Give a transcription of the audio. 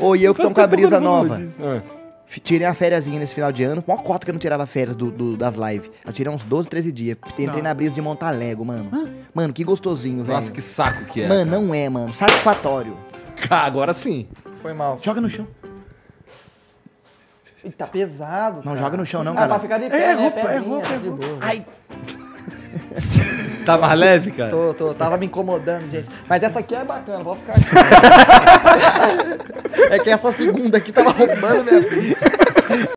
Ô, e eu que tô com a brisa nova. Ah. Tirei uma fériasinha nesse final de ano. Uma cota que eu não tirava férias das lives. Eu tirei uns 12, 13 dias. Entrei na brisa de montar Lego, mano. Mano, que gostosinho, velho. Nossa, que saco que é. Mano, não é, mano. Satisfatório. Agora sim. Foi mal. Joga no chão. Ih, tá pesado. Não, cara. joga no chão, não, Ah, cara. pra ficar de pé, É né? roupa, é Pedrinha, roupa, tá é de roupa. boa. Ai, Tá mais leve, cara? Tava me incomodando, gente. Mas essa aqui é bacana, vou ficar aqui. é que essa segunda aqui tava roubando minha brisa.